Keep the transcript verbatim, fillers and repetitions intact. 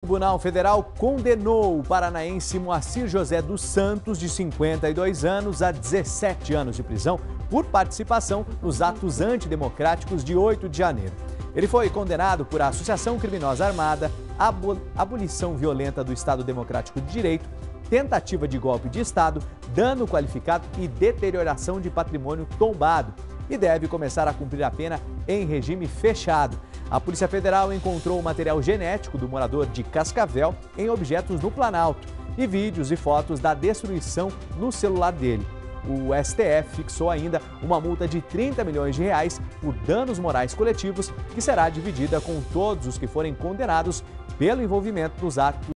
Tribunal Federal condenou o paranaense Moacir José dos Santos, de cinquenta e dois anos, a dezessete anos de prisão por participação nos atos antidemocráticos de oito de janeiro. Ele foi condenado por associação criminosa armada, abolição violenta do Estado Democrático de Direito, tentativa de golpe de Estado, dano qualificado e deterioração de patrimônio tombado, e deve começar a cumprir a pena em regime fechado. A Polícia Federal encontrou o material genético do morador de Cascavel em objetos no Planalto e vídeos e fotos da destruição no celular dele. O S T F fixou ainda uma multa de trinta milhões de reais por danos morais coletivos, que será dividida com todos os que forem condenados pelo envolvimento nos atos